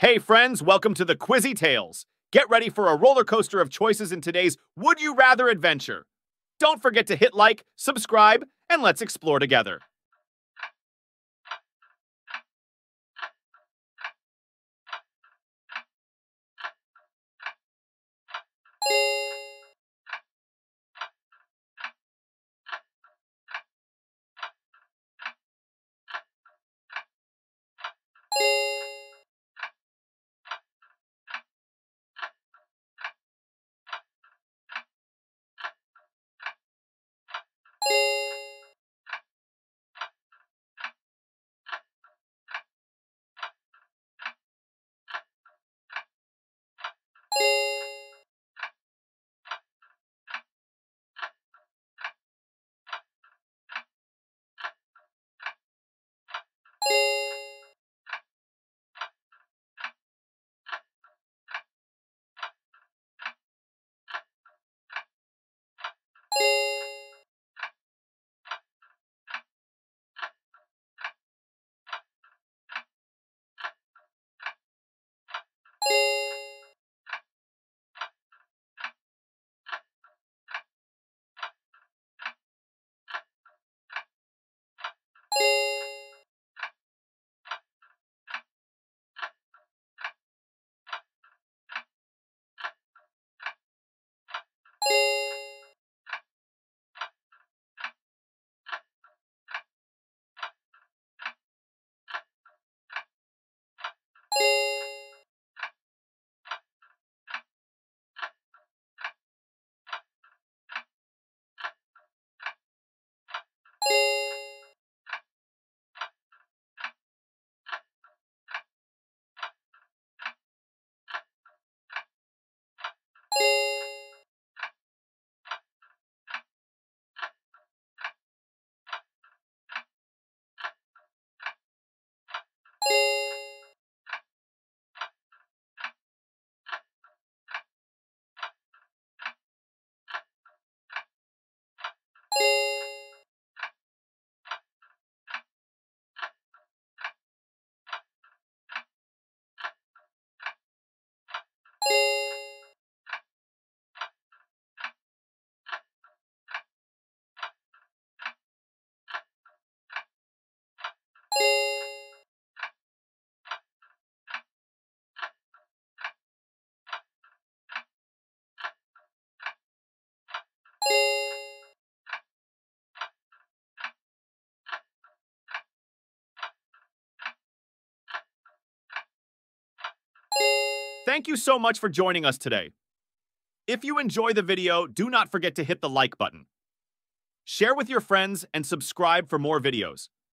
Hey friends, welcome to the Quizzy Tales. Get ready for a roller coaster of choices in today's Would You Rather adventure. Don't forget to hit like, subscribe, and let's explore together. Thank you so much for joining us today. If you enjoy the video, do not forget to hit the like button. Share with your friends and subscribe for more videos.